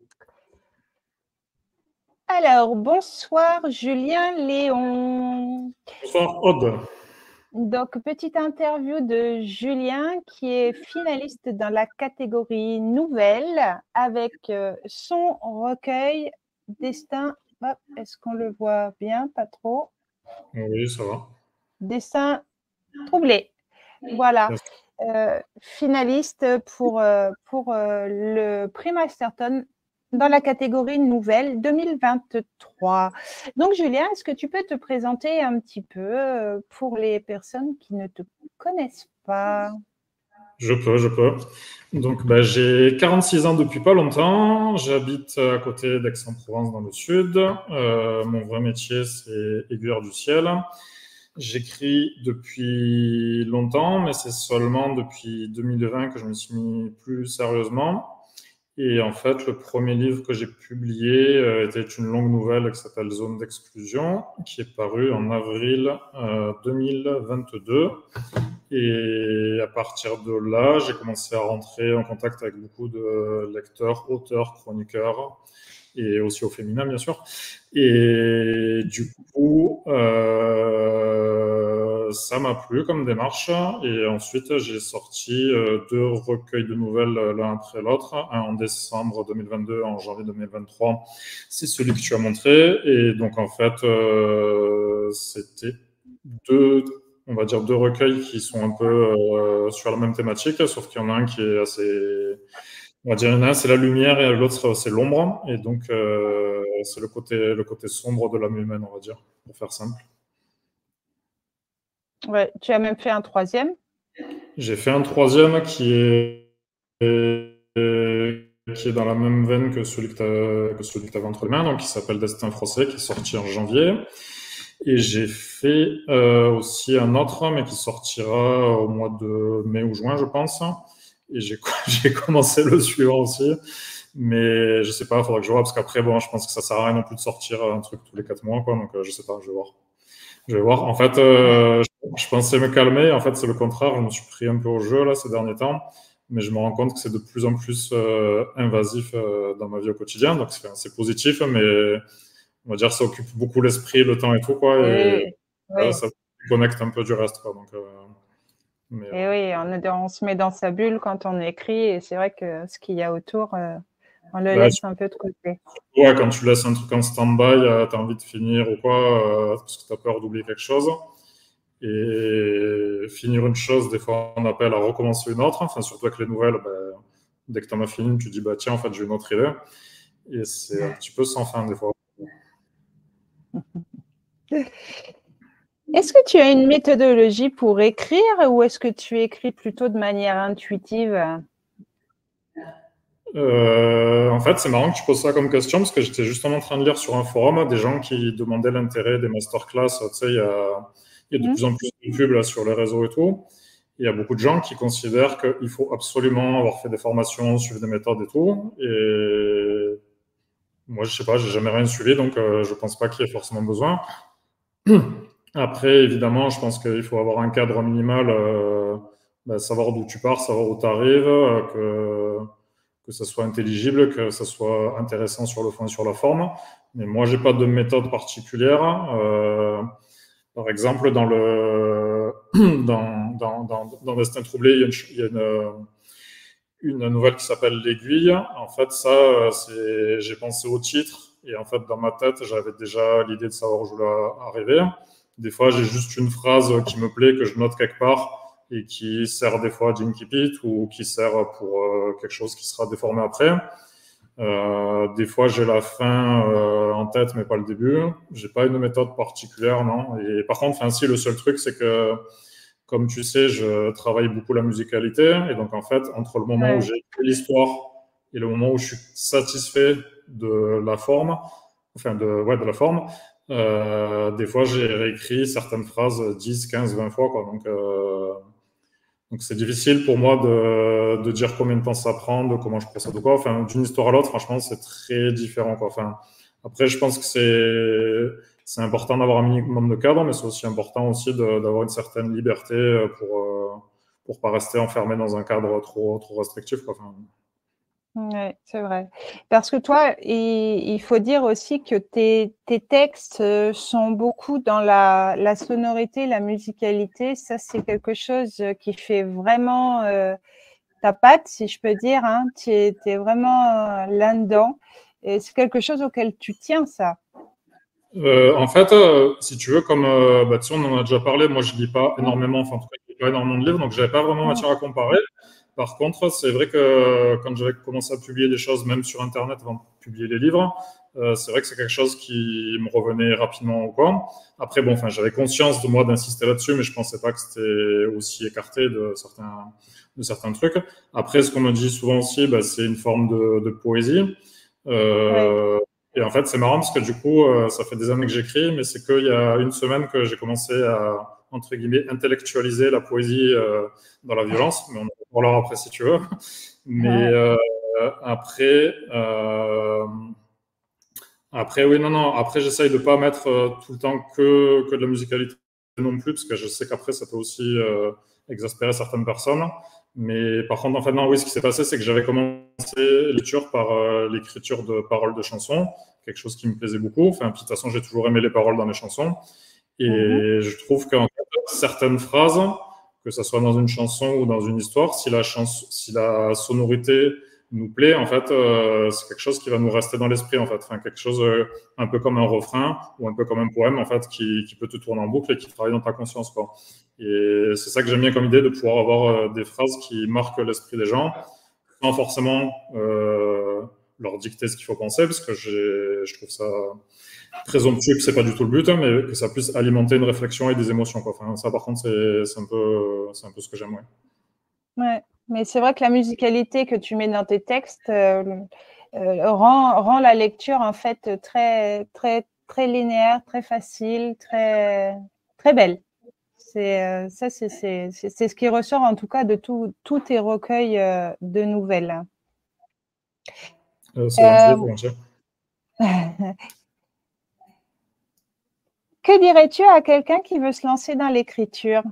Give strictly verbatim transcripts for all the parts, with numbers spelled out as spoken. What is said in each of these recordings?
Alors, bonsoir Julien Léon. Bonsoir Aude. Donc, petite interview de Julien qui est finaliste dans la catégorie nouvelle avec euh, son recueil Destin. Est-ce qu'on le voit bien? Pas trop. Oui, ça va. Destin troublé. Voilà. Euh, finaliste pour, euh, pour euh, le prix Masterton dans la catégorie nouvelle deux mille vingt-trois. Donc, Julien, est-ce que tu peux te présenter un petit peu euh, pour les personnes qui ne te connaissent pas? Je peux, je peux. Donc, bah, j'ai quarante-six ans depuis pas longtemps. J'habite à côté d'Aix-en-Provence dans le sud. Euh, mon vrai métier, c'est aiguilleur du ciel. J'écris depuis longtemps, mais c'est seulement depuis deux mille vingt que je me suis mis plus sérieusement. Et en fait, le premier livre que j'ai publié euh, était une longue nouvelle qui s'appelle Zone d'exclusion, qui est parue en avril euh, deux mille vingt-deux. Et à partir de là, j'ai commencé à rentrer en contact avec beaucoup de lecteurs, auteurs, chroniqueurs, et aussi au féminin, bien sûr. Et du coup, euh, ça m'a plu comme démarche. Et ensuite, j'ai sorti euh, deux recueils de nouvelles l'un après l'autre, un en décembre deux mille vingt-deux, en janvier deux mille vingt-trois. C'est celui que tu as montré. Et donc, en fait, euh, c'était deux, on va dire, deux recueils qui sont un peu euh, sur la même thématique, sauf qu'il y en a un qui est assez... On va dire, il y en a un, c'est la lumière, et l'autre, c'est l'ombre. Et donc, euh, c'est le côté, le côté sombre de l'âme humaine, on va dire, pour faire simple. Ouais, tu as même fait un troisième. J'ai fait un troisième qui est, qui est dans la même veine que celui que tu avais entre les mains, donc qui s'appelle Destin français, qui est sorti en janvier. Et j'ai fait euh, aussi un autre, mais qui sortira au mois de mai ou juin, je pense. Et j'ai commencé le suivant aussi. Mais je sais pas, il faudra que je vois, parce qu'après, bon, je pense que ça sert à rien non plus de sortir un truc tous les quatre mois, quoi. Donc, euh, je sais pas, je vais voir. Je vais voir. En fait, euh, je, je pensais me calmer. En fait, c'est le contraire. Je me suis pris un peu au jeu, là, ces derniers temps. Mais je me rends compte que c'est de plus en plus euh, invasif euh, dans ma vie au quotidien. Donc, c'est positif, mais on va dire, ça occupe beaucoup l'esprit, le temps et tout, quoi. Et, Et, là, oui. ça connecte un peu du reste, quoi. Donc, euh, mais, et oui, on, est, on, se met dans sa bulle quand on écrit. Et c'est vrai que ce qu'il y a autour, euh, on le bah, laisse un peu de côté. Ouais, quand tu laisses un truc en stand-by, euh, tu as envie de finir ou quoi, euh, parce que tu as peur d'oublier quelque chose. Et finir une chose, des fois, on appelle à recommencer une autre. Enfin, surtout avec les nouvelles, bah, dès que tu en as fini, tu dis, bah, tiens, en fait, j'ai une autre idée. Et c'est un petit peu sans fin, des fois. Est-ce que tu as une méthodologie pour écrire ou est-ce que tu écris plutôt de manière intuitive? Euh, en fait, c'est marrant que tu poses ça comme question parce que j'étais justement en train de lire sur un forum des gens qui demandaient l'intérêt des masterclass. Tu sais, il y a, il y a de mmh. plus en plus de pubs là, sur les réseaux et tout. Il y a beaucoup de gens qui considèrent qu'il faut absolument avoir fait des formations, suivre des méthodes et tout. Et moi, je sais pas, j'ai jamais rien suivi, donc euh, je pense pas qu'il y ait forcément besoin. Après, évidemment, je pense qu'il faut avoir un cadre minimal, euh, bah, savoir d'où tu pars, savoir où tu arrives, euh, que que ça soit intelligible, que ça soit intéressant sur le fond et sur la forme. Mais moi, j'ai pas de méthode particulière. Euh, par exemple, dans le dans, dans, dans, dans Destin troublé, il y a une, il y a une, une nouvelle qui s'appelle L'Aiguille. En fait, ça, c'est j'ai pensé au titre et en fait, dans ma tête, j'avais déjà l'idée de savoir où je voulais arriver. Des fois, j'ai juste une phrase qui me plaît, que je note quelque part et qui sert des fois d'Inkipit ou qui sert pour euh, quelque chose qui sera déformé après. Euh, des fois, j'ai la fin euh, en tête, mais pas le début. J'ai pas une méthode particulière, non. Et par contre, enfin, si, le seul truc, c'est que, comme tu sais, je travaille beaucoup la musicalité. Et donc, en fait, entre le moment ouais. où j'ai écrit l'histoire et le moment où je suis satisfait de la forme, enfin, de, ouais, de la forme, euh, des fois, j'ai réécrit certaines phrases dix, quinze, vingt fois, quoi. Donc, euh, donc c'est difficile pour moi de, de dire combien de temps ça prend, de comment je procède ou quoi. Enfin, d'une histoire à l'autre, franchement, c'est très différent, quoi. Enfin, après, je pense que c'est c'est important d'avoir un minimum de cadre, mais c'est aussi important aussi d'avoir une certaine liberté pour euh, pour pas rester enfermé dans un cadre trop trop restrictif, quoi. Enfin, Ouais, c'est vrai. Parce que toi, il il faut dire aussi que tes tes textes, heu, sont beaucoup dans la la sonorité, la musicalité. Ça, c'est quelque chose, heu, qui fait vraiment, heu, ta patte, si je peux dire, hein. Tu es tu es vraiment, heu, là-dedans et c'est quelque chose auquel tu tiens, ça? Euh, en fait, euh, si tu veux, comme euh, bah, tu sais, on en a déjà parlé, moi je lis pas Mmh. énormément, enfin en tout cas, je lis pas énormément de livres, donc j'avais pas vraiment Mmh. matière à comparer. Par contre, c'est vrai que quand j'avais commencé à publier des choses, même sur Internet, avant de publier les livres, euh, c'est vrai que c'est quelque chose qui me revenait rapidement ou quoi. Après, bon, enfin, j'avais conscience de moi d'insister là-dessus, mais je pensais pas que c'était aussi écarté de certains, de certains trucs. Après, ce qu'on me dit souvent aussi, bah, c'est une forme de, de poésie. Ouais. Euh, et en fait, c'est marrant parce que du coup, euh, ça fait des années que j'écris, mais c'est qu'il y a une semaine que j'ai commencé à, entre guillemets, intellectualiser la poésie euh, dans la violence. Mais on en parlera après si tu veux. Mais Ouais. euh, après, euh, après, oui, non, non. Après, j'essaye de pas mettre euh, tout le temps que, que de la musicalité non plus, parce que je sais qu'après, ça peut aussi euh, exaspérer certaines personnes. Mais par contre, en fait, non, oui, ce qui s'est passé, c'est que j'avais commencé l'écriture par euh, l'écriture de paroles de chansons, quelque chose qui me plaisait beaucoup. Enfin, puis, de toute façon, j'ai toujours aimé les paroles dans mes chansons. Mmh. Et je trouve qu'en fait, certaines phrases, que ce soit dans une chanson ou dans une histoire, si la, chanson, si la sonorité nous plaît, en fait, euh, c'est quelque chose qui va nous rester dans l'esprit, en fait. Enfin, quelque chose euh, un peu comme un refrain ou un peu comme un poème, en fait, qui, qui peut te tourner en boucle et qui travaille dans ta conscience, quoi. Et c'est ça que j'aime bien comme idée, de pouvoir avoir euh, des phrases qui marquent l'esprit des gens, sans forcément euh, leur dicter ce qu'il faut penser, parce que je trouve ça présomptueux que c'est pas du tout le but, hein, mais que ça puisse alimenter une réflexion et des émotions, quoi. Enfin, ça, par contre, c'est un peu, c'est un peu ce que j'aime, ouais. Ouais, mais c'est vrai que la musicalité que tu mets dans tes textes, heu heu, rend rend la lecture en fait, très très très linéaire, très facile, très très belle. C'est, heu, ça c'est c'est c'est c'est ce qui ressort en tout cas de tous tous tes recueils, heu, de nouvelles. Euh, c'est gentil, c'est Hem, gentil. que dirais-tu à quelqu'un qui veut se lancer dans l'écriture?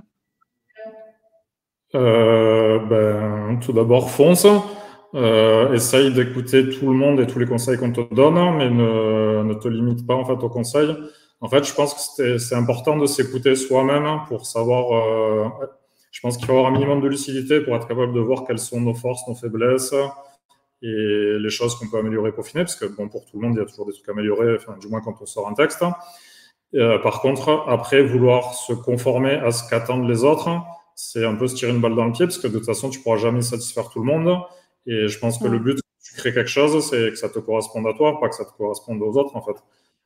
Euh, ben, tout d'abord, fonce. Euh, essaye d'écouter tout le monde et tous les conseils qu'on te donne, mais ne, ne te limite pas en fait aux conseils. En fait, je pense que c'est important de s'écouter soi-même pour savoir. Euh, je pense qu'il faut avoir un minimum de lucidité pour être capable de voir quelles sont nos forces, nos faiblesses et les choses qu'on peut améliorer, peaufiner, parce que bon, pour tout le monde, il y a toujours des trucs à améliorer, enfin, du moins quand on sort un texte. Euh, par contre, après, vouloir se conformer à ce qu'attendent les autres, c'est un peu se tirer une balle dans le pied, parce que de toute façon, tu pourras jamais satisfaire tout le monde. Et je pense que le Mmh. but, quand tu crées quelque chose, c'est que ça te corresponde à toi, pas que ça te corresponde aux autres, en fait.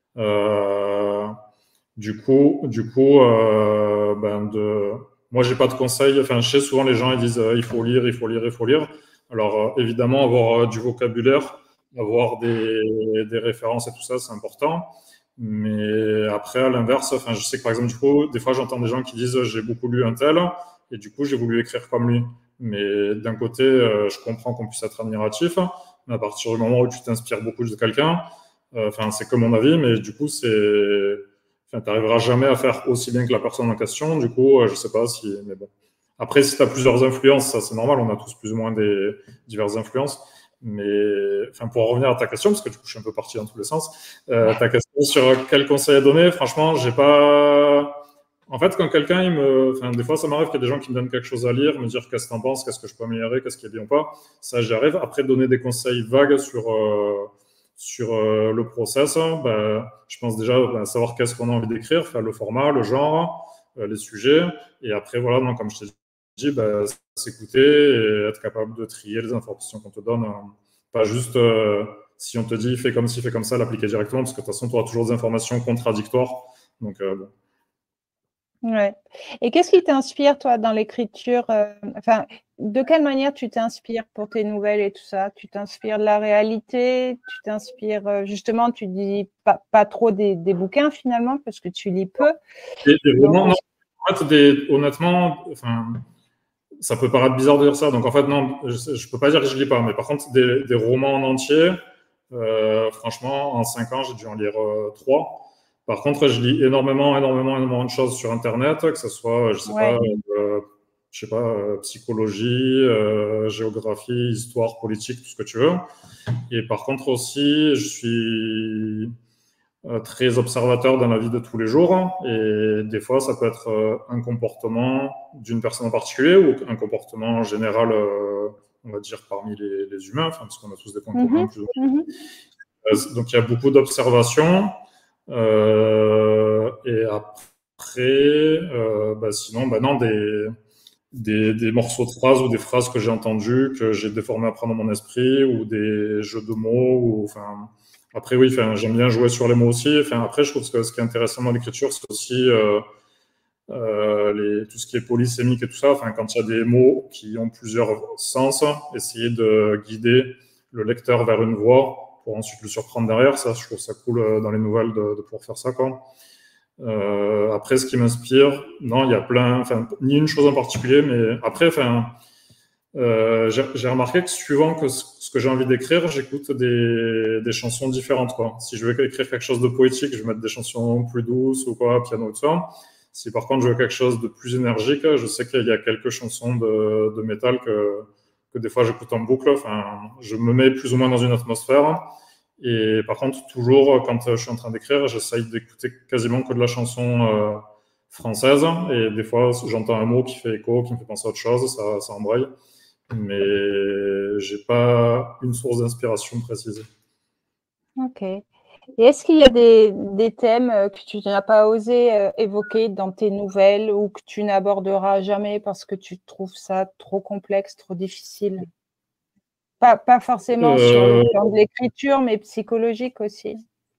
Euh, du coup, du coup, euh, ben de, moi, j'ai pas de conseils. Enfin, je sais souvent les gens ils disent euh, il faut lire, il faut lire, il faut lire. Alors, euh, évidemment, avoir euh, du vocabulaire, avoir des, des références et tout ça, c'est important. Mais après, à l'inverse, enfin, je sais que par exemple, du coup, des fois, j'entends des gens qui disent j'ai beaucoup lu un tel et du coup, j'ai voulu écrire comme lui. Mais d'un côté, euh, je comprends qu'on puisse être admiratif, mais à partir du moment où tu t'inspires beaucoup de quelqu'un, euh, enfin, c'est que mon avis, mais du coup, c'est, enfin, t'arriveras jamais à faire aussi bien que la personne en question. Du coup, euh, je sais pas si, mais bon. Après, si tu as plusieurs influences, ça c'est normal, on a tous plus ou moins des diverses influences. Mais enfin, pour en revenir à ta question, parce que du coup, je suis un peu parti dans tous les sens, euh, ta question sur quel conseil à donner, franchement, j'ai pas. En fait, quand quelqu'un, il me. Enfin, des fois, ça m'arrive qu'il y a des gens qui me donnent quelque chose à lire, me dire qu'est-ce que t'en penses, qu'est-ce que je peux améliorer, qu'est-ce qui est bien ou pas. Ça, j'arrive. Après, donner des conseils vagues sur, euh, sur euh, le process, ben, je pense déjà ben, savoir qu'est-ce qu'on a envie d'écrire, faire le format, le genre, euh, les sujets. Et après, voilà, donc, comme je t'ai dit, ben, s'écouter et être capable de trier les informations qu'on te donne. Hein. Pas juste, euh, si on te dit fais comme ci, fais comme ça, l'appliquer directement, parce que de toute façon, tu auras toujours des informations contradictoires. Donc, euh, bon. Ouais. Et qu'est-ce qui t'inspire, toi, dans l'écriture? euh, Enfin, de quelle manière tu t'inspires pour tes nouvelles et tout ça? Tu t'inspires de la réalité? Tu t'inspires, euh, justement, tu dis pas, pas trop des, des bouquins finalement, parce que tu lis peu. Des, des Donc, romans, non. En fait, des, honnêtement, enfin, ça peut paraître bizarre de dire ça. Donc, en fait, non, je, je peux pas dire que je lis pas. Mais par contre, des, des romans en entier, euh, franchement, en cinq ans, j'ai dû en lire euh, trois. Par contre, je lis énormément, énormément, énormément de choses sur Internet, que ce soit, je sais pas, ouais. euh, je sais pas, euh, psychologie, euh, géographie, histoire, politique, tout ce que tu veux. Et par contre aussi, je suis euh, très observateur dans la vie de tous les jours. Et des fois, ça peut être euh, un comportement d'une personne en particulier ou un comportement général, euh, on va dire, parmi les, les humains, enfin, parce qu'on a tous des points communs. Mhm. Plus ou moins. Euh, donc, il y a beaucoup d'observations. Euh, et après, euh, bah, sinon, bah, non, des, des, des morceaux de phrases ou des phrases que j'ai entendues, que j'ai déformées après dans mon esprit, ou des jeux de mots. Ou, enfin, après, oui, enfin, j'aime bien jouer sur les mots aussi. Enfin, après, je trouve que ce qui est intéressant dans l'écriture, c'est aussi euh, euh, les, tout ce qui est polysémique et tout ça. Enfin, quand il y a des mots qui ont plusieurs sens, essayer de guider le lecteur vers une voie pour ensuite le surprendre derrière. Ça, je trouve ça cool dans les nouvelles de, de pouvoir faire ça, quoi. Euh, après, ce qui m'inspire, non, il y a plein, enfin, ni une chose en particulier, mais après, enfin, euh, j'ai remarqué que suivant que ce que j'ai envie d'écrire, j'écoute des, des chansons différentes, quoi. Si je veux écrire quelque chose de poétique, je vais mettre des chansons plus douces ou quoi, piano et tout ça. Si par contre je veux quelque chose de plus énergique, je sais qu'il y a quelques chansons de, de métal que, que des fois j'écoute en boucle. Enfin, je me mets plus ou moins dans une atmosphère. Et par contre, toujours, quand je suis en train d'écrire, j'essaye d'écouter quasiment que de la chanson euh, française. Et des fois, j'entends un mot qui fait écho, qui me fait penser à autre chose, ça, ça embraye. Mais j'ai pas une source d'inspiration précise. Ok. Et est-ce qu'il y a des, des thèmes que tu n'as pas osé euh, évoquer dans tes nouvelles ou que tu n'aborderas jamais parce que tu trouves ça trop complexe, trop difficile? Pas, pas forcément euh... sur le plan de l'écriture, mais psychologique aussi.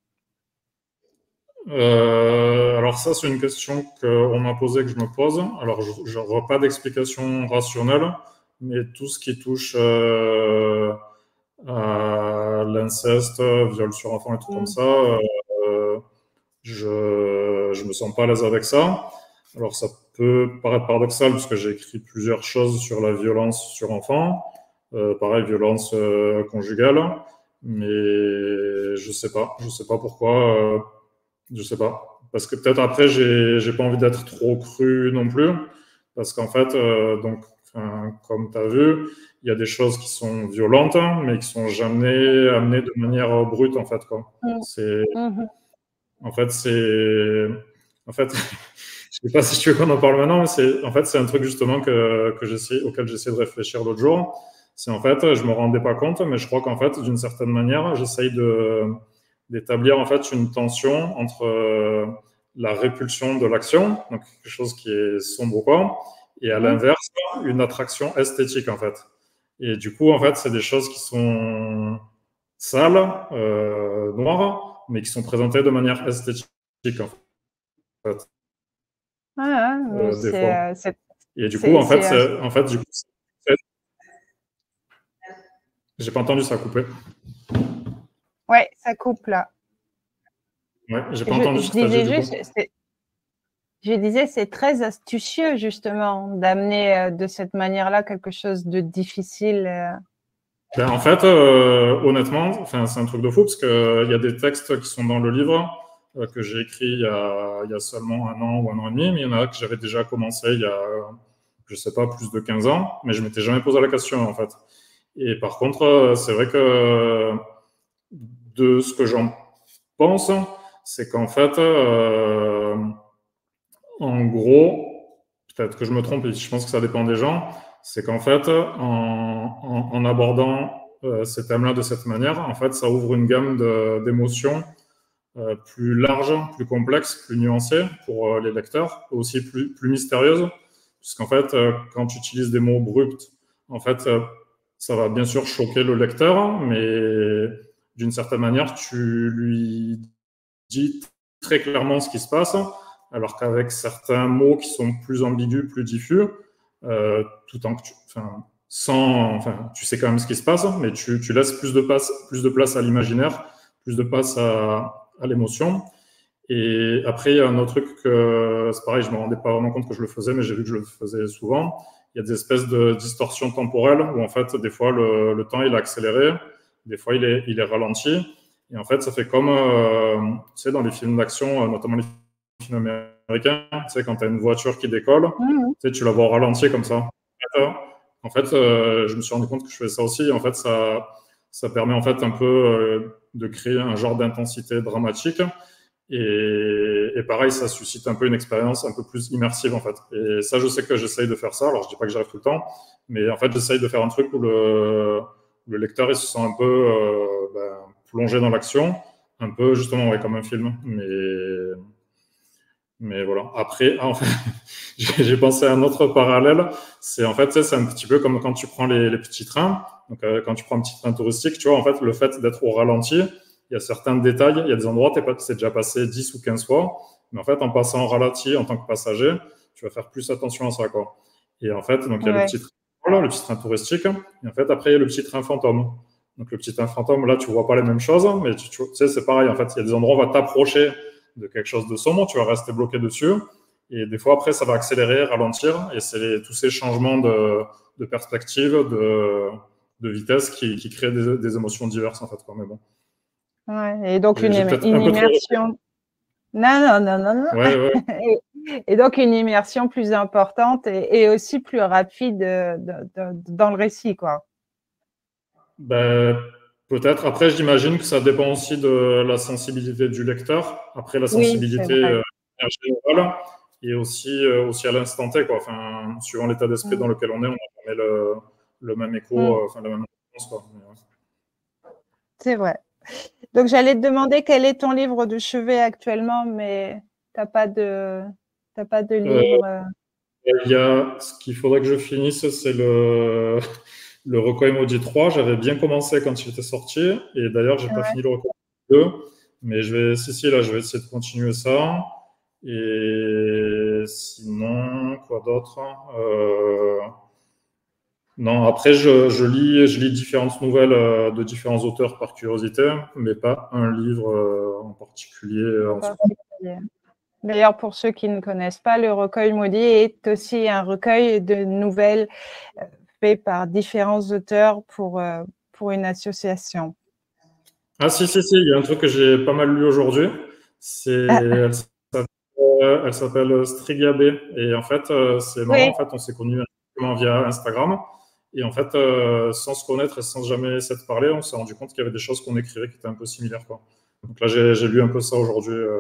Euh, alors ça, c'est une question qu'on m'a posée, que je me pose. Alors, je ne vois pas d'explication rationnelle, mais tout ce qui touche euh, à l'inceste, viol sur enfant et tout mmh. comme ça, euh, je je me sens pas à l'aise avec ça. Alors, ça peut paraître paradoxal, parce que j'ai écrit plusieurs choses sur la violence sur enfant. Euh, pareil, violence euh, conjugale, mais je sais pas, je sais pas pourquoi, euh, je sais pas, parce que peut-être après j'ai j'ai pas envie d'être trop cru non plus, parce qu'en fait, euh, donc, comme tu as vu, il y a des choses qui sont violentes, mais qui sont jamais amenées de manière brute en fait, quoi. Mmh. C'est, mmh. en fait, c'est, en fait. Je sais pas si tu veux qu'on en parle maintenant, mais c'est, en fait, c'est un truc justement que, que j'essaie, auquel j'essaie de réfléchir l'autre jour. C'est en fait, je me rendais pas compte, mais je crois qu'en fait, d'une certaine manière, j'essaye de, d'établir en fait une tension entre euh, la répulsion de l'action, donc quelque chose qui est sombre ou quoi, et à l'inverse, une attraction esthétique en fait. Et du coup, en fait, c'est des choses qui sont sales, euh, noires, mais qui sont présentées de manière esthétique en fait. Ah, euh, des fois. Euh, et du coup, en fait, c'est, en fait, du coup, j'ai pas entendu, ça a coupé. Ouais, ça coupe là. Ouais, j'ai pas je, entendu je ce que tu as dit. Juste, je disais, c'est très astucieux justement d'amener euh, de cette manière-là quelque chose de difficile. Euh... Ben, en fait, euh, honnêtement, c'est un truc de fou parce qu'il euh, y a des textes qui sont dans le livre euh, que j'ai écrit il y, a, il y a seulement un an ou un an et demi, mais il y en a que j'avais déjà commencé il y a, je sais pas, plus de quinze ans, mais je m'étais jamais posé la question en fait. Et par contre, c'est vrai que de ce que j'en pense, c'est qu'en fait, euh, en gros, peut-être que je me trompe et je pense que ça dépend des gens, c'est qu'en fait, en, en, en abordant euh, ces thèmes-là de cette manière, en fait, ça ouvre une gamme d'émotions euh, plus large, plus complexe, plus nuancée pour euh, les lecteurs, aussi plus, plus mystérieuse, puisqu'en fait, euh, quand tu utilises des mots bruts, en fait, euh, ça va bien sûr choquer le lecteur, mais d'une certaine manière, tu lui dis très clairement ce qui se passe, alors qu'avec certains mots qui sont plus ambigus, plus diffus, euh, tout en que tu, enfin, sans, enfin, tu sais quand même ce qui se passe, mais tu, tu laisses plus de place, plus de place à l'imaginaire, plus de place à, à l'émotion. Et après, il y a un autre truc que c'est pareil, je me rendais pas vraiment compte que je le faisais, mais j'ai vu que je le faisais souvent. Il y a des espèces de distorsions temporelles où en fait, des fois, le, le temps il est accéléré, des fois il est, il est ralenti. Et en fait, ça fait comme, euh, tu sais, dans les films d'action, notamment les film américain, tu sais, quand tu as une voiture qui décolle, Mmh. tu sais, tu la vois au ralenti comme ça. En fait, euh, je me suis rendu compte que je faisais ça aussi. En fait, ça, ça permet en fait un peu euh, de créer un genre d'intensité dramatique. Et, et pareil, ça suscite un peu une expérience un peu plus immersive en fait. Et ça, je sais que j'essaye de faire ça. Alors, je dis pas que j'arrive tout le temps, mais en fait, j'essaye de faire un truc où le, le lecteur il se sent un peu euh, ben, plongé dans l'action, un peu justement ouais, comme un film. Mais mais voilà. Après, en fait, j'ai pensé à un autre parallèle. C'est en fait, c'est un petit peu comme quand tu prends les, les petits trains. Donc, euh, quand tu prends un petit train touristique, tu vois, en fait, le fait d'être au ralenti, il y a certains détails, il y a des endroits, tu es déjà passé dix ou quinze fois. Mais en fait, en passant au ralenti en tant que passager, tu vas faire plus attention à ça, quoi. Et en fait, donc, il y a le Ouais. petit train, voilà, le petit train touristique. Et en fait, après, il y a le petit train fantôme. Donc, le petit train fantôme, là, tu vois pas les mêmes choses, mais tu, tu sais, c'est pareil. En fait, il y a des endroits où on va t'approcher de quelque chose de sombre, tu vas rester bloqué dessus. Et des fois, après, ça va accélérer, ralentir. Et c'est tous ces changements de, de perspective, de, de vitesse qui, qui créent des, des émotions diverses, en fait. Quoi. Mais bon. Ouais. Et donc, une, J'ai peut-être une un peu trop. immersion. Non, non, non, non, non. Ouais, ouais. et, et donc, une immersion plus importante et, et aussi plus rapide de, de, de, dans le récit, quoi. Ben, peut-être. Après, j'imagine que ça dépend aussi de la sensibilité du lecteur. Après, la Oui, c'est sensibilité vrai. euh, générale et aussi, euh, aussi à l'instant T, quoi. Enfin, suivant l'état d'esprit Mm. dans lequel on est, on a jamais le, le même écho, Mm. euh, enfin, la même réponse, quoi. Mais, ouais. C'est vrai. Donc, j'allais te demander quel est ton livre de chevet actuellement, mais tu n'as pas de, t'as pas de Euh, livre. euh, il y a, ce qu'il faudrait que je finisse, c'est le, le Recueil Maudit trois. J'avais bien commencé quand il était sorti. Et d'ailleurs, j'ai pas Ouais. fini le Recueil Maudit deux. Mais je vais, si, si, là, je vais essayer de continuer ça. Et sinon, quoi d'autre? Euh, Non, après, je, je lis, je lis différentes nouvelles euh, de différents auteurs par curiosité, mais pas un livre euh, en particulier euh, En en soi. particulier. D'ailleurs, pour ceux qui ne connaissent pas, le Recueil Maudit est aussi un recueil de nouvelles euh, fait par différents auteurs pour, euh, pour une association. Ah, si, si, si, il y a un truc que j'ai pas mal lu aujourd'hui. C'est, Ah, elle s'appelle, euh, elle s'appelle Strigabé. Et en fait, euh, c'est marrant, oui, en fait, on s'est connus via Instagram. Et en fait, euh, sans se connaître et sans jamais s'être parlé, on s'est rendu compte qu'il y avait des choses qu'on écrivait qui étaient un peu similaires, quoi. Donc là, j'ai j'ai lu un peu ça aujourd'hui. euh.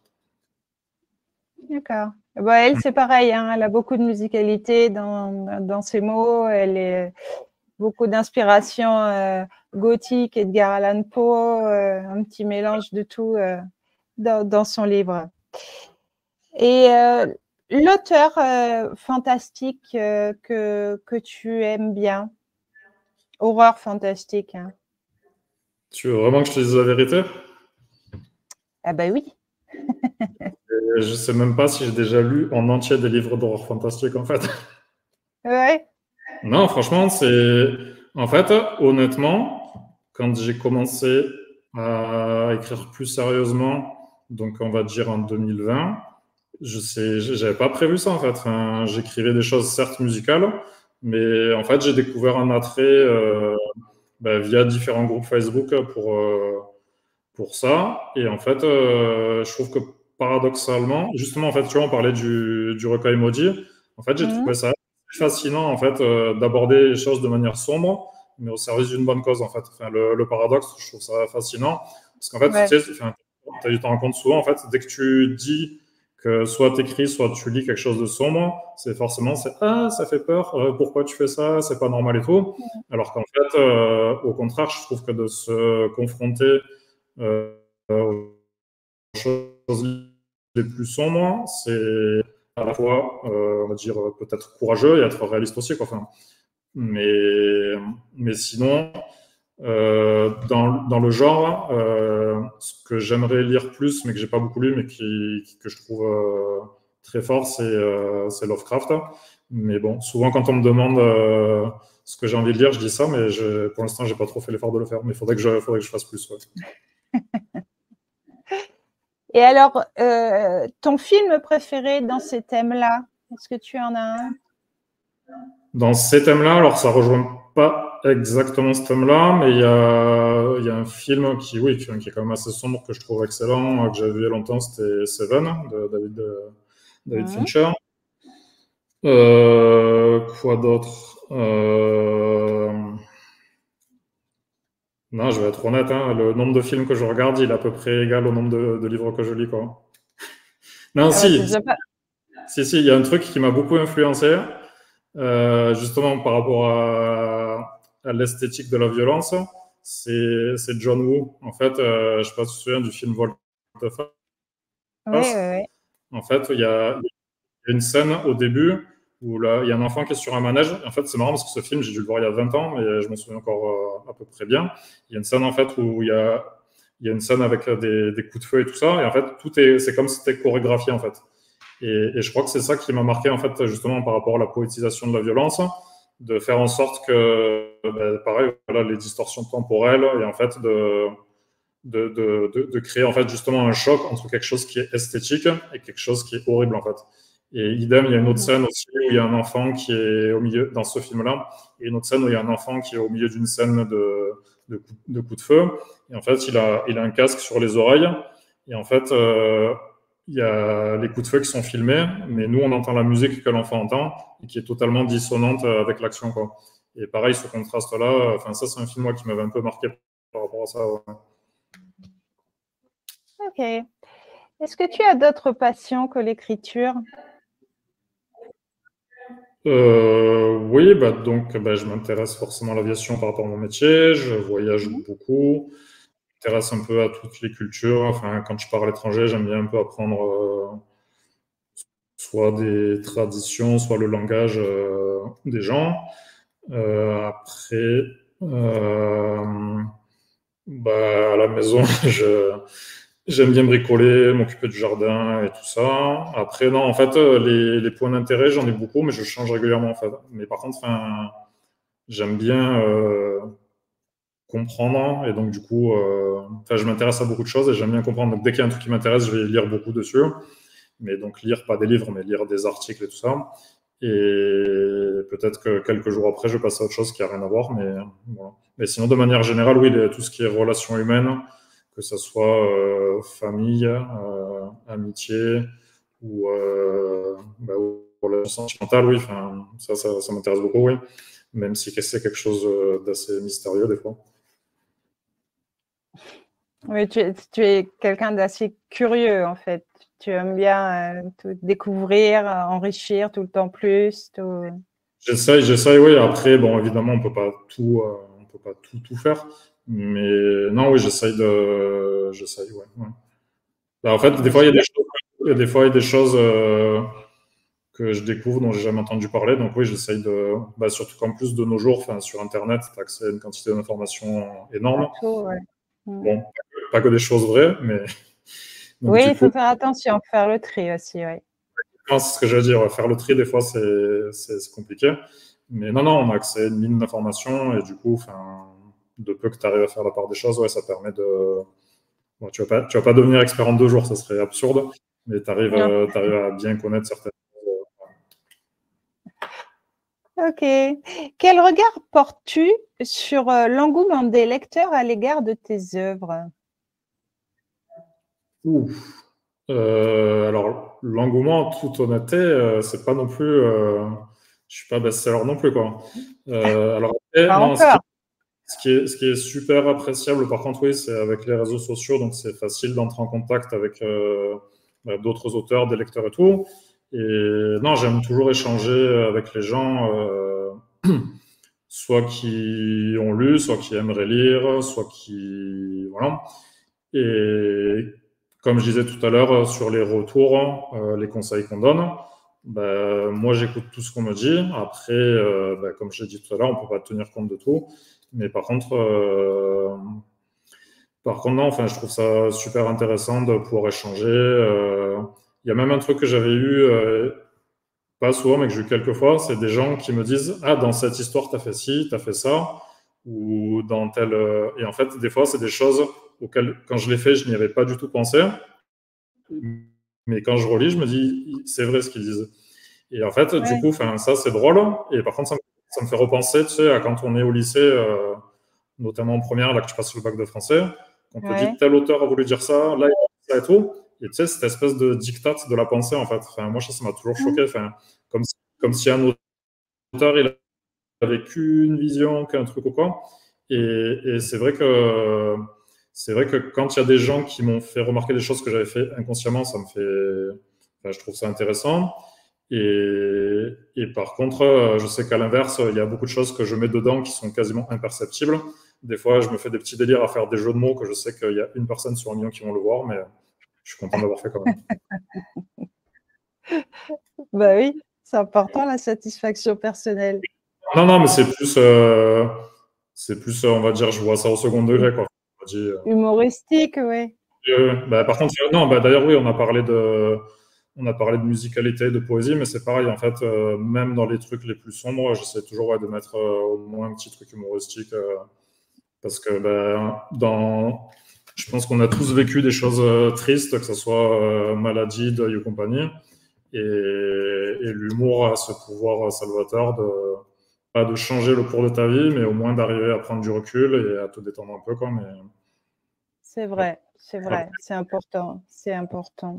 d'accord. Bah, elle, c'est pareil, hein, elle a beaucoup de musicalité dans, dans ses mots, elle est beaucoup d'inspiration euh, gothique, Edgar Allan Poe, euh, un petit mélange de tout euh, dans, dans son livre. Et euh, l'auteur euh, fantastique euh, que, que tu aimes bien, horreur fantastique, hein. Tu veux vraiment que je te dise la vérité? Ah bah oui. Et je sais même pas si j'ai déjà lu en entier des livres d'horreur fantastique, en fait. Ouais. Non, franchement, c'est. En fait, honnêtement, quand j'ai commencé à écrire plus sérieusement, donc on va dire en deux mille vingt, je sais, j'avais pas prévu ça en fait. Enfin, j'écrivais des choses certes musicales, mais en fait, j'ai découvert un attrait euh, bah, via différents groupes Facebook pour, euh, pour ça. Et en fait, euh, je trouve que paradoxalement, justement, en fait, tu vois, on parlait du, du recueil maudit. En fait, j'ai Mhm. trouvé ça fascinant, en fait, euh, d'aborder les choses de manière sombre, mais au service d'une bonne cause, en fait. Enfin, le, le paradoxe, je trouve ça fascinant. Parce qu'en fait, Ouais. tu sais, enfin, tu t'en rends compte souvent, en fait, dès que tu dis que soit tu écris, soit tu lis quelque chose de sombre, c'est forcément, c'est ah, ça fait peur, euh, pourquoi tu fais ça, c'est pas normal et tout. Alors qu'en fait, euh, au contraire, je trouve que de se confronter euh, aux choses les plus sombres, c'est à la fois, euh, on va dire, peut-être courageux et être réaliste aussi, quoi. Enfin, mais, mais sinon, euh, dans, dans le genre, euh, ce que j'aimerais lire plus, mais que j'ai pas beaucoup lu, mais qui, qui- que je trouve euh, très fort, c'est euh, c'est Lovecraft. Mais bon, souvent quand on me demande euh, ce que j'ai envie de lire, je dis ça, mais je, pour l'instant, j'ai pas trop fait l'effort de le faire. Mais il faudrait que je, faudrait que je fasse plus. Ouais. Et alors, euh, ton film préféré dans ces thèmes-là, est-ce que tu en as un? dans ces thèmes-là, alors ça rejoint pas exactement ce thème-là, mais il y a, y a un film qui, oui, qui, qui est quand même assez sombre, que je trouve excellent, que j'avais vu il y a longtemps, c'était Seven, de David, de, David mmh. Fincher. Euh, quoi d'autre euh... Non, je vais être honnête, hein, le nombre de films que je regarde, il est à peu près égal au nombre de, de livres que je lis, quoi. Non, ah si, ouais, pas... si, si, il y a un truc qui m'a beaucoup influencé, euh, justement par rapport à, à l'esthétique de la violence, c'est John Woo. En fait, euh, je ne sais pas si tu te souviens du film Volte-Face. Oui, oui, oui. En fait, il y a, il y a une scène au début où là, il y a un enfant qui est sur un manège. En fait, c'est marrant parce que ce film, j'ai dû le voir il y a vingt ans, mais je me souviens encore euh, à peu près bien. Il y a une scène, en fait, où il y a, il y a une scène avec des, des coups de feu et tout ça. Et en fait, tout est, c'est comme si c'était chorégraphié, en fait. Et, et je crois que c'est ça qui m'a marqué, en fait, justement, par rapport à la poétisation de la violence, de faire en sorte que, ben, pareil, voilà, les distorsions temporelles, et en fait, de, de, de, de, de créer, en fait, justement, un choc entre quelque chose qui est esthétique et quelque chose qui est horrible, en fait. Et idem, il y a une autre scène aussi où il y a un enfant qui est au milieu, dans ce film-là, et une autre scène où il y a un enfant qui est au milieu d'une scène de, de, coup, de coup de feu. Et en fait, il a, il a un casque sur les oreilles. Et en fait, euh, il y a les coups de feu qui sont filmés, mais nous, on entend la musique que l'enfant entend et qui est totalement dissonante avec l'action, quoi. Et pareil, ce contraste-là, enfin, ça, c'est un film, moi, qui m'avait un peu marqué par rapport à ça. Ouais. Ok. Est-ce que tu as d'autres passions que l'écriture ? Euh, oui, bah, donc bah, je m'intéresse forcément à l'aviation par rapport à mon métier, je voyage mmh. beaucoup, je m'intéresse un peu à toutes les cultures, enfin quand je pars à l'étranger, j'aime bien un peu apprendre euh, soit des traditions, soit le langage euh, des gens. Euh, après, euh, bah, à la maison, je... J'aime bien bricoler, m'occuper du jardin et tout ça. Après, non, en fait, les, les points d'intérêt, j'en ai beaucoup, mais je change régulièrement, en fait. Mais par contre, enfin, j'aime bien euh, comprendre, et donc, du coup, euh, je m'intéresse à beaucoup de choses et j'aime bien comprendre. Donc, dès qu'il y a un truc qui m'intéresse, je vais lire beaucoup dessus. Mais donc, lire, pas des livres, mais lire des articles et tout ça. Et peut-être que quelques jours après, je passe à autre chose qui n'a rien à voir. Mais, voilà. Mais sinon, de manière générale, oui, les, tout ce qui est relations humaines, que ce soit euh, famille, euh, amitié ou, euh, bah, ou relations sentimentales, oui, ça, ça, ça m'intéresse beaucoup, oui. Même si c'est quelque chose d'assez mystérieux des fois. Oui, tu es, tu es quelqu'un d'assez curieux, en fait. Tu aimes bien euh, tout découvrir, enrichir tout le temps plus. Tout... J'essaye, j'essaye, oui. Après, bon, évidemment, on peut pas tout, euh, on peut pas tout, tout faire. Mais non, oui, j'essaye de, j'essaye, ouais. ouais. Bah, en fait, des fois, il y a des choses, il y a des fois, il y a des choses euh, que je découvre dont j'ai jamais entendu parler. Donc oui, j'essaye de, bah, surtout qu'en plus de nos jours, enfin, sur Internet, tu as accès à une quantité d'informations énorme. Tout, ouais. Bon, pas que, pas que des choses vraies, mais. Donc, oui, il faut coup, faire attention, faire le tri aussi, oui. C'est ce que je veux dire. Faire le tri, des fois, c'est compliqué. Mais non, non, on a accès à une mine d'informations et du coup, enfin, de peu que tu arrives à faire la part des choses, ouais, ça permet de. Bon, tu ne vas, vas pas devenir expert en deux jours, ça serait absurde, mais tu arrives, euh, à bien connaître certaines choses. Ok. Quel regard portes-tu sur euh, l'engouement des lecteurs à l'égard de tes œuvres? Ouf. Euh, alors, l'engouement, en toute honnêteté, euh, c'est pas non plus. Euh, je suis pas best-seller non plus, quoi. Euh, alors, après, pas non, encore. Ce qui, ce, qui est, ce qui est super appréciable, par contre, oui, c'est avec les réseaux sociaux, donc c'est facile d'entrer en contact avec euh, bah, d'autres auteurs, des lecteurs et tout. Et non, j'aime toujours échanger avec les gens, euh, soit qui ont lu, soit qui aimeraient lire, soit qui. Voilà. Et comme je disais tout à l'heure sur les retours, euh, les conseils qu'on donne, bah, moi j'écoute tout ce qu'on me dit. Après, euh, bah, comme je l'ai dit tout à l'heure, on ne peut pas tenir compte de tout. Mais par contre, euh, par contre, non, enfin, je trouve ça super intéressant de pouvoir échanger. Il euh, y a même un truc que j'avais eu, euh, pas souvent, mais que j'ai eu quelques fois, c'est des gens qui me disent « Ah, dans cette histoire, tu as fait ci, tu as fait ça », ou dans tel… Et en fait, des fois, c'est des choses auxquelles, quand je l'ai fait, je n'y avais pas du tout pensé. Mais quand je relis, je me dis « C'est vrai ce qu'ils disent ». Et en fait, ouais. Du coup, ça, c'est drôle. Et par contre, ça me ça me fait repenser, tu sais, à quand on est au lycée, euh, notamment en première, là que tu passes le bac de français, on te Ouais. dit tel auteur a voulu dire ça, là il a dit ça et tout. Et tu sais, cette espèce de diktat de la pensée, en fait. Enfin, moi, ça, ça m'a toujours choqué. Enfin, comme si, comme si un auteur, il avait qu'une vision, qu'un truc ou quoi. Et, et c'est vrai que c'est vrai que quand il y a des gens qui m'ont fait remarquer des choses que j'avais fait inconsciemment, ça me fait, enfin, je trouve ça intéressant. Et, et par contre, je sais qu'à l'inverse, il y a beaucoup de choses que je mets dedans qui sont quasiment imperceptibles. Des fois, je me fais des petits délires à faire des jeux de mots que je sais qu'il y a une personne sur un million qui vont le voir, mais je suis content d'avoir fait quand même. Bah oui, c'est important la satisfaction personnelle. Non, non, mais c'est plus, euh, c'est plus, on va dire, je vois ça au second degré, quoi. On dit, euh, Humoristique, oui. euh, bah, par contre, euh, non, bah, d'ailleurs, oui, on a parlé de, on a parlé de musicalité, de poésie, mais c'est pareil, en fait, euh, même dans les trucs les plus sombres, j'essaie toujours ouais, de mettre euh, au moins un petit truc humoristique, euh, parce que ben, dans, je pense qu'on a tous vécu des choses euh, tristes, que ce soit euh, maladie, deuil ou compagnie, et, et l'humour a ce pouvoir salvateur de pas de changer le cours de ta vie, mais au moins d'arriver à prendre du recul et à te détendre un peu, quoi. Mais C'est vrai, c'est vrai, c'est important, c'est important.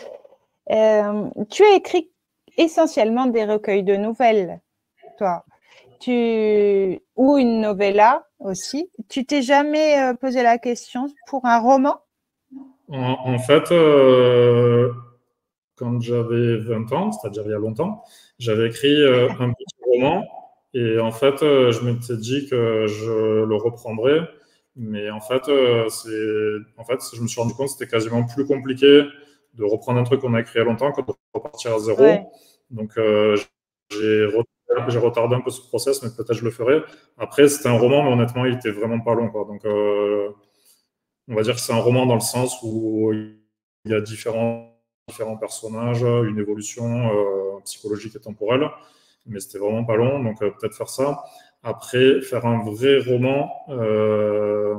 Euh, tu as écrit essentiellement des recueils de nouvelles, toi. Tu... Ou une novella aussi. Tu t'es jamais euh, posé la question pour un roman? en, en fait, euh, quand j'avais vingt ans, c'est-à-dire il y a longtemps, j'avais écrit euh, un petit roman. Et en fait, euh, je m'étais dit que je le reprendrais. Mais en fait, euh, c'est, en fait, je me suis rendu compte que c'était quasiment plus compliqué de reprendre un truc qu'on a écrit il y a longtemps que de repartir à zéro. Ouais. Donc, euh, j'ai, j'ai retardé un peu ce process, mais peut-être je le ferai. Après, c'était un roman, mais honnêtement, il était vraiment pas long, quoi. Donc, euh, on va dire que c'est un roman dans le sens où il y a différents, différents personnages, une évolution euh, psychologique et temporelle, mais c'était vraiment pas long, donc euh, peut-être faire ça. Après, faire un vrai roman, euh,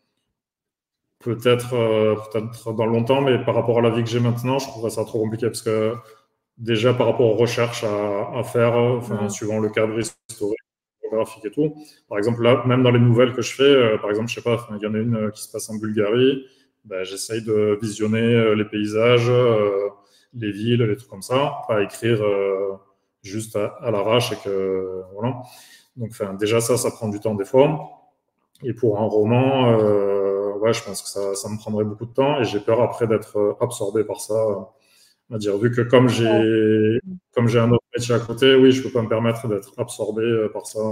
peut-être euh, peut-être dans longtemps, mais par rapport à la vie que j'ai maintenant, je trouverais ça trop compliqué parce que déjà par rapport aux recherches à, à faire, enfin, Mm. suivant le cadre historique, géographique et tout. Par exemple, là, même dans les nouvelles que je fais, euh, par exemple, je sais pas, il y en a une euh, qui se passe en Bulgarie, ben, j'essaye de visionner euh, les paysages, euh, les villes, les trucs comme ça, pas écrire euh, juste à, à l'arrache et que voilà. Donc, enfin, déjà ça, ça prend du temps des fois. Et pour un roman, euh, ouais, je pense que ça, ça me prendrait beaucoup de temps et j'ai peur après d'être absorbé par ça. On va dire, vu que comme j'ai comme j'ai un autre métier à côté, oui, je peux pas me permettre d'être absorbé par ça.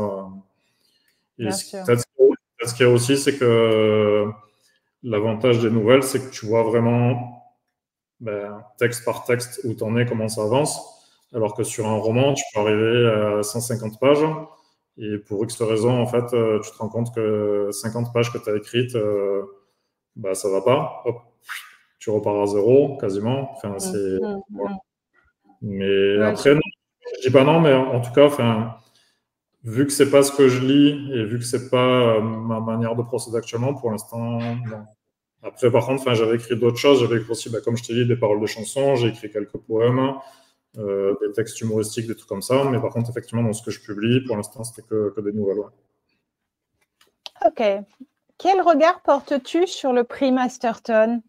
Et Bien ce sûr. peut-être ce qu'il y a aussi, c'est que l'avantage des nouvelles, c'est que tu vois vraiment ben, texte par texte où tu en es, comment ça avance. Alors que sur un roman, tu peux arriver à cent cinquante pages et pour X raisons, en fait, tu te rends compte que cinquante pages que tu as écrites, euh, bah, ça va pas. Hop, tu repars à zéro quasiment. Enfin, c'est, Mm, voilà. mm, Mais ouais, après, non, je dis pas non, mais en tout cas, enfin, vu que c'est pas ce que je lis et vu que c'est pas euh, ma manière de procéder actuellement, pour l'instant, non. Après, par contre, enfin, j'avais écrit d'autres choses. J'avais écrit aussi, bah, comme je t'ai dit, des paroles de chansons. J'ai écrit quelques poèmes, euh, des textes humoristiques, des trucs comme ça. Mais par contre, effectivement, dans ce que je publie, pour l'instant, c'était que, que des nouvelles. Ouais. Ok. Quel regard portes-tu sur le prix Masterton?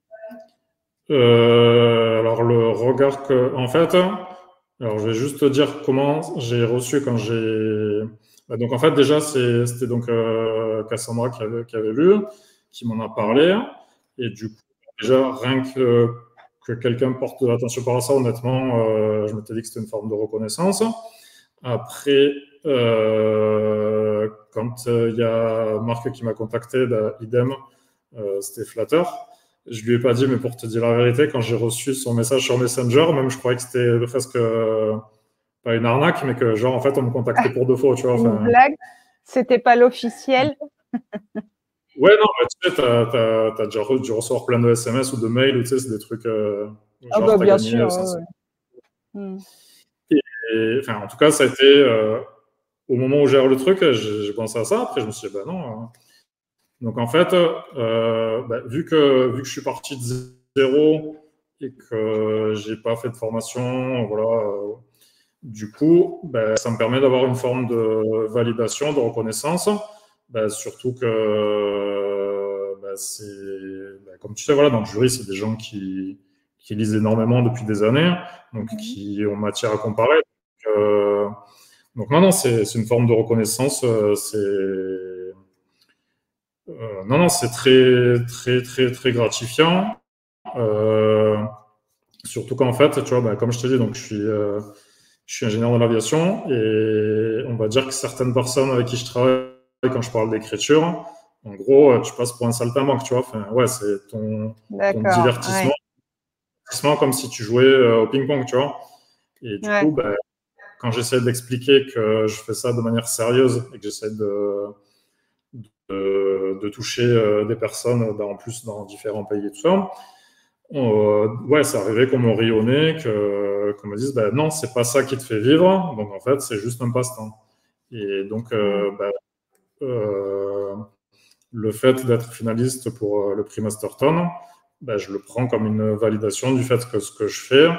Euh, alors, le regard que. En fait, alors je vais juste te dire comment j'ai reçu quand j'ai. Bah, donc, en fait, déjà, c'était donc euh, Cassandra qui avait, qui avait lu, qui m'en a parlé. Et du coup, déjà, rien que, que quelqu'un porte de l'attention par ça, honnêtement, euh, je m'étais dit que c'était une forme de reconnaissance. Après, euh, quand il euh, y a Marc qui m'a contacté, bah, idem, euh, c'était flatteur. Je lui ai pas dit, mais pour te dire la vérité, quand j'ai reçu son message sur Messenger, même je croyais que c'était presque euh, pas une arnaque, mais que genre en fait on me contactait pour de faux, tu vois. Une Enfin, blague? C'était pas l'officiel? ouais, non, bah, tu sais, t'as, t'as, t'as déjà dû recevoir plein de S M S ou de mails, ou tu sais, c'est des trucs euh, Ah genre bah t'as bien gagné sûr. cinq cents. Ouais, ouais. Mm. Et, et, enfin, en tout cas, ça a été euh, au moment où j'ai le truc, j'ai, j'ai pensé à ça. Après, je me suis dit, bah non. Hein. Donc en fait, euh, bah, vu que vu que je suis parti de zéro et que j'ai pas fait de formation, voilà, euh, Du coup, ben, ça me permet d'avoir une forme de validation, de reconnaissance, ben, surtout que, ben, c'est, ben, comme tu sais, voilà, dans le jury, c'est des gens qui, qui lisent énormément depuis des années, donc mmh. qui ont matière à comparer. Donc, euh, donc non, non, c'est une forme de reconnaissance, euh, c'est... Euh, non, non, c'est très, très, très, très gratifiant. Euh, surtout qu'en fait, tu vois, bah, comme je te dis, donc je suis, euh, je suis ingénieur dans l'aviation et on va dire que certaines personnes avec qui je travaille, quand je parle d'écriture, en gros, tu passes pour un saltimbanque, tu vois. Enfin, ouais, c'est ton, ton divertissement, ouais. Comme si tu jouais euh, au ping-pong, tu vois. Et du ouais. coup, bah, quand j'essaie d'expliquer que je fais ça de manière sérieuse et que j'essaie de De, de toucher euh, des personnes, bah, en plus dans différents pays et tout ça. Euh, ouais, c'est arrivé qu'on me rayonnait, qu'on me dise, bah, non, c'est pas ça qui te fait vivre, donc en fait, c'est juste un passe-temps. Et donc, euh, bah, euh, le fait d'être finaliste pour le prix Masterton, bah, je le prends comme une validation du fait que ce que je fais,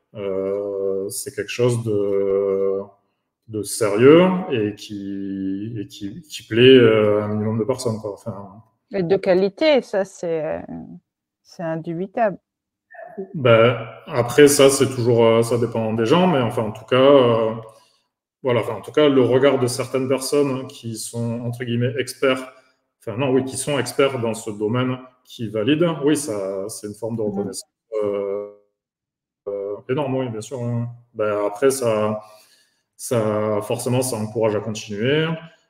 euh, c'est quelque chose de de sérieux et qui, et qui, qui plaît à un minimum de personnes, quoi. Enfin, et de qualité, ça, c'est indubitable. Ben, après, ça, c'est toujours, ça dépend des gens, mais enfin, en tout cas, euh, voilà, enfin, en tout cas, le regard de certaines personnes qui sont, entre guillemets, experts, enfin, non, oui, qui sont experts dans ce domaine, qui valident, oui, ça, c'est une forme de reconnaissance euh, euh, énorme, oui, bien sûr. Hein. Ben, après, ça, ça, forcément, ça encourage à continuer.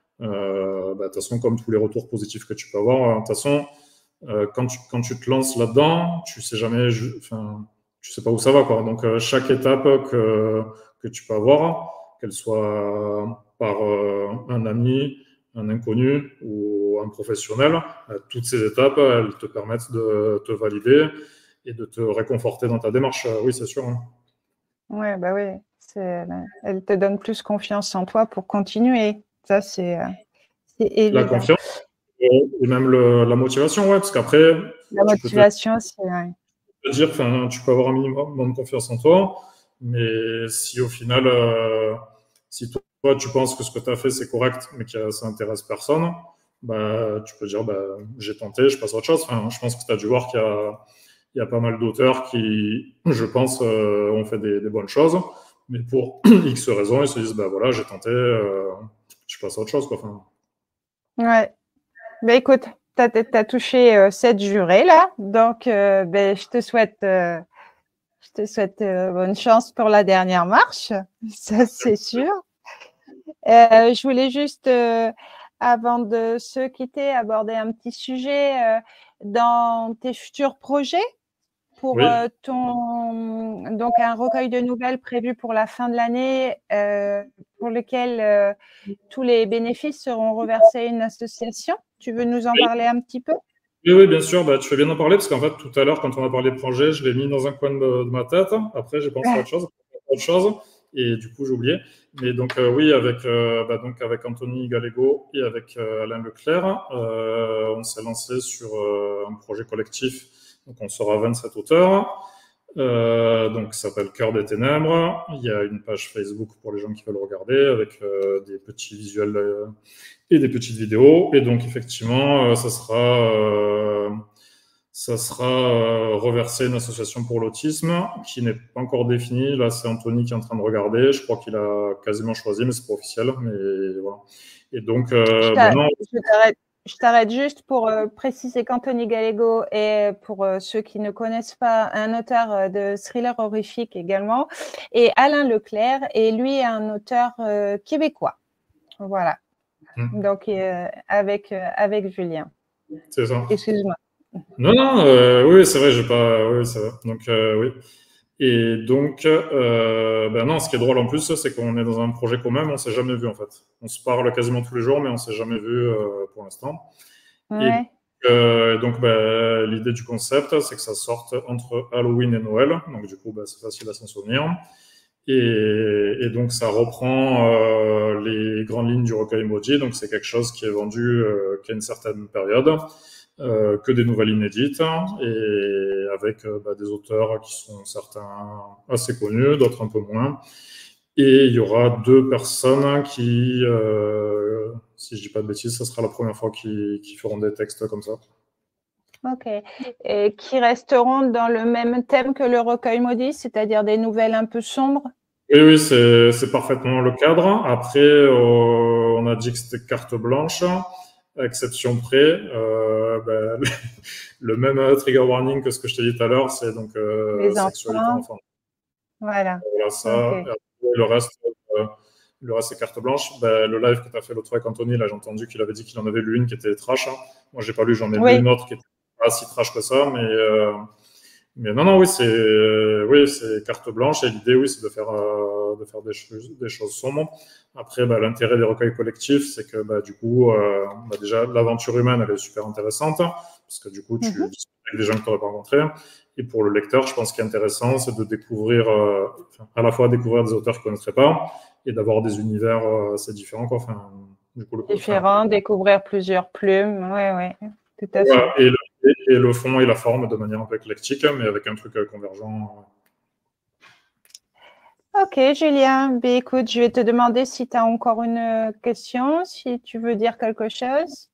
Euh, bah, de toute façon, comme tous les retours positifs que tu peux avoir, de toute façon, euh, quand, tu, quand tu te lances là-dedans, tu sais jamais, enfin, tu sais pas où ça va, quoi. Donc, euh, chaque étape que, que tu peux avoir, qu'elle soit par euh, un ami, un inconnu ou un professionnel, euh, toutes ces étapes, elles te permettent de te valider et de te réconforter dans ta démarche. Euh, oui, c'est sûr. Hein. Ouais, bah oui. Elle te donne plus confiance en toi pour continuer. Ça, c'est évident. La confiance et même le, la motivation, ouais, parce qu'après... La motivation, c'est... Ouais. Tu peux dire, enfin, tu peux avoir un minimum de confiance en toi, mais si au final, euh, si toi, tu penses que ce que tu as fait, c'est correct, mais que ça n'intéresse personne, bah, tu peux dire, bah, j'ai tenté, je passe à autre chose. Enfin, je pense que tu as dû voir qu'il y a, il y a pas mal d'auteurs qui, je pense, euh, ont fait des, des bonnes choses, mais pour X raisons, ils se disent, bah voilà, j'ai tenté, euh, je passe à autre chose, quoi. Enfin, ouais. Bah écoute, tu as touché euh, cette jurée là, donc euh, ben, je te souhaite, euh, je te souhaite euh, bonne chance pour la dernière marche, ça c'est sûr. Euh, je voulais juste, euh, avant de se quitter, aborder un petit sujet euh, dans tes futurs projets pour oui. euh, ton donc un recueil de nouvelles prévu pour la fin de l'année, euh, pour lequel euh, tous les bénéfices seront reversés à une association. Tu veux nous en parler un petit peu? Oui, oui, bien sûr. Bah, tu fais bien d'en parler parce qu'en fait, tout à l'heure, quand on a parlé de projet, je l'ai mis dans un coin de, de ma tête. Après, j'ai pensé à autre chose, autre chose, et du coup, j'ai oublié. Mais donc, euh, oui, avec, euh, bah, donc, avec Anthony Gallego et avec euh, Alain Leclerc, euh, on s'est lancé sur euh, un projet collectif. Donc, on sera vingt-sept auteurs. Euh, donc, ça s'appelle Cœur des Ténèbres. Il y a une page Facebook pour les gens qui veulent regarder avec euh, des petits visuels euh, et des petites vidéos. Et donc, effectivement, euh, ça sera, euh, ça sera euh, reversé à une association pour l'autisme qui n'est pas encore définie. Là, c'est Anthony qui est en train de regarder. Je crois qu'il a quasiment choisi, mais c'est pas officiel. Mais voilà. Et donc, euh, maintenant. Je t'arrête juste pour euh, préciser qu'Anthony Gallego est, pour euh, ceux qui ne connaissent pas, un auteur euh, de thriller horrifique également. Et Alain Leclerc est, lui, un auteur euh, québécois. Voilà. Mmh. Donc, euh, avec, euh, avec Julien. C'est ça. Excuse-moi. Non, non, euh, oui, c'est vrai, j'ai pas. Oui, c'est vrai. Donc, euh, oui. Et donc, euh, ben non, ce qui est drôle en plus, c'est qu'on est dans un projet commun, mais on s'est jamais vu en fait. On se parle quasiment tous les jours, mais on s'est jamais vu euh, pour l'instant. Ouais. Et euh, donc, ben, l'idée du concept, c'est que ça sorte entre Halloween et Noël. Donc, du coup, ben, c'est facile à s'en souvenir. Et, et donc, ça reprend euh, les grandes lignes du recueil Emoji. Donc, c'est quelque chose qui est vendu euh, qu'à une certaine période. Euh, que des nouvelles inédites et avec euh, bah, des auteurs qui sont certains assez connus, d'autres un peu moins. Et il y aura deux personnes qui, euh, si je dis pas de bêtises, ça sera la première fois qu'ils qu'ils feront des textes comme ça. Ok. Et qui resteront dans le même thème que le recueil maudit, c'est-à-dire des nouvelles un peu sombres? Oui, oui, c'est parfaitement le cadre. Après, euh, on a dit que c'était carte blanche, exception près. Euh, ben, le, le même trigger warning que ce que je t'ai dit tout à l'heure, c'est donc euh, Les sexualité enfants. enfant. Voilà. Voilà, ça. Okay. Et le reste, euh, le reste c'est carte blanche. Ben, le live que tu as fait l'autre fois avec Anthony, là, j'ai entendu qu'il avait dit qu'il en avait lu une qui était trash. Hein. Moi, j'ai pas lu, j'en ai Oui. lu une autre qui était pas si trash que ça, mais. Euh, Mais non, non, oui, c'est euh, oui, c'est carte blanche. Et l'idée, oui, c'est de faire euh, de faire des choses, des choses sombres. Après, bah, l'intérêt des recueils collectifs, c'est que bah, du coup, euh, bah, déjà, l'aventure humaine, elle est super intéressante parce que du coup, tu Mm-hmm. discutes avec des gens que tu n'aurais pas rencontrés. Et pour le lecteur, je pense qu'il est intéressant, c'est de découvrir, euh, à la fois découvrir des auteurs qu'il ne connaîtrait pas et d'avoir des univers euh, assez différents, quoi. Enfin, du coup, le Différents, enfin, découvrir plusieurs plumes. Oui, oui, tout à fait. Et le, et le fond et la forme de manière un peu éclectique, mais avec un truc convergent. Ok, Julien. Ben, écoute, je vais te demander si tu as encore une question, si tu veux dire quelque chose.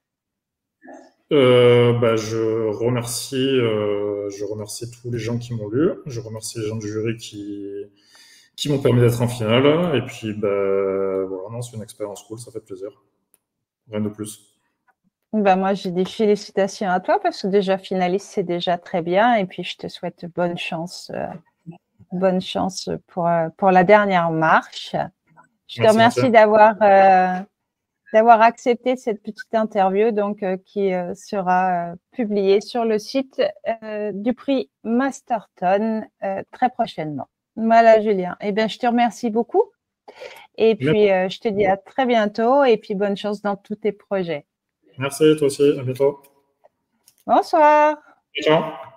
Euh, bah, je remercie, euh, je remercie tous les gens qui m'ont lu. Je remercie les gens du jury qui, qui m'ont permis d'être en finale. Et puis, bah, voilà, non, c'est une expérience cool, ça fait plaisir. Rien de plus. Ben, moi, j'ai des félicitations à toi parce que déjà finaliste, c'est déjà très bien. Et puis, je te souhaite bonne chance, euh, bonne chance pour, euh, pour la dernière marche. Je te remercie d'avoir euh, d'avoir accepté cette petite interview donc, euh, qui euh, sera euh, publiée sur le site euh, du prix Masterton euh, très prochainement. Voilà, Julien. Eh bien, je te remercie beaucoup. Et puis, euh, je te dis à très bientôt et puis bonne chance dans tous tes projets. Merci, toi aussi. À bientôt. Bonsoir. Ciao.